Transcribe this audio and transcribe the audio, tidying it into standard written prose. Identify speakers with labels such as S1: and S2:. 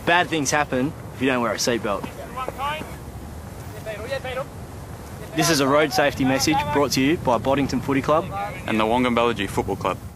S1: Bad things happen if you don't wear a seatbelt. This is a road safety message brought to you by Boddington Footy Club
S2: and the Wongamballogy Football Club.